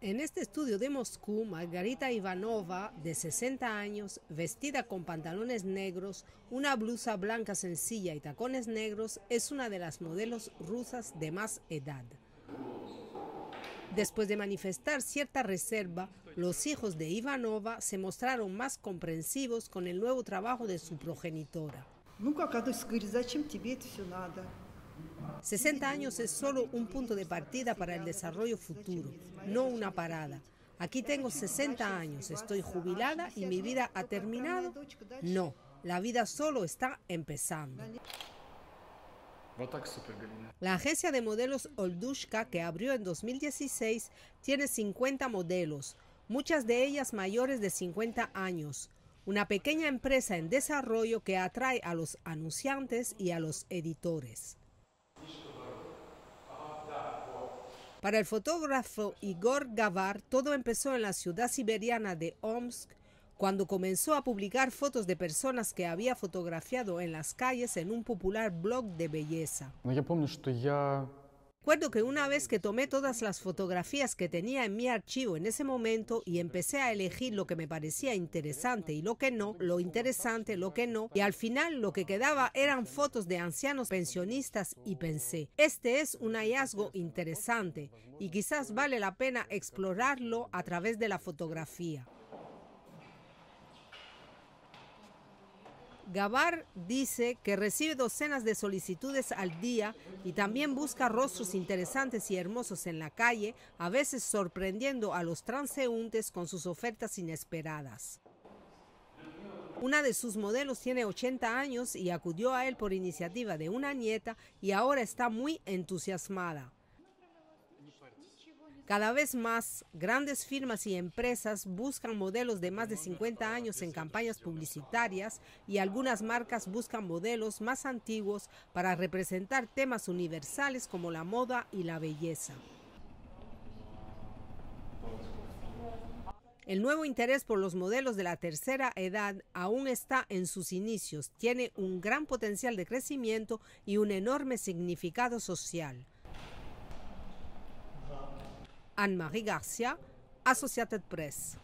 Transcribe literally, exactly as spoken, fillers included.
En este estudio de Moscú, Margarita Ivanova, de sesenta años, vestida con pantalones negros, una blusa blanca sencilla y tacones negros, es una de las modelos rusas de más edad. Después de manifestar cierta reserva, los hijos de Ivanova se mostraron más comprensivos con el nuevo trabajo de su progenitora. sesenta años es solo un punto de partida para el desarrollo futuro, no una parada. Aquí tengo sesenta años, estoy jubilada y mi vida ha terminado. No, la vida solo está empezando. La agencia de modelos Oldushka, que abrió en dos mil dieciséis, tiene cincuenta modelos, muchas de ellas mayores de cincuenta años. Una pequeña empresa en desarrollo que atrae a los anunciantes y a los editores. Para el fotógrafo Igor Gavar, todo empezó en la ciudad siberiana de Omsk, cuando comenzó a publicar fotos de personas que había fotografiado en las calles en un popular blog de belleza. Recuerdo que una vez que tomé todas las fotografías que tenía en mi archivo en ese momento y empecé a elegir lo que me parecía interesante y lo que no, lo interesante, lo que no, y al final lo que quedaba eran fotos de ancianos pensionistas y pensé, este es un hallazgo interesante y quizás vale la pena explorarlo a través de la fotografía. Gavar dice que recibe docenas de solicitudes al día y también busca rostros interesantes y hermosos en la calle, a veces sorprendiendo a los transeúntes con sus ofertas inesperadas. Una de sus modelos tiene ochenta años y acudió a él por iniciativa de una nieta y ahora está muy entusiasmada. Cada vez más, grandes firmas y empresas buscan modelos de más de cincuenta años en campañas publicitarias y algunas marcas buscan modelos más antiguos para representar temas universales como la moda y la belleza. El nuevo interés por los modelos de la tercera edad aún está en sus inicios, tiene un gran potencial de crecimiento y un enorme significado social. Anne-Marie Garcia, Associated Press.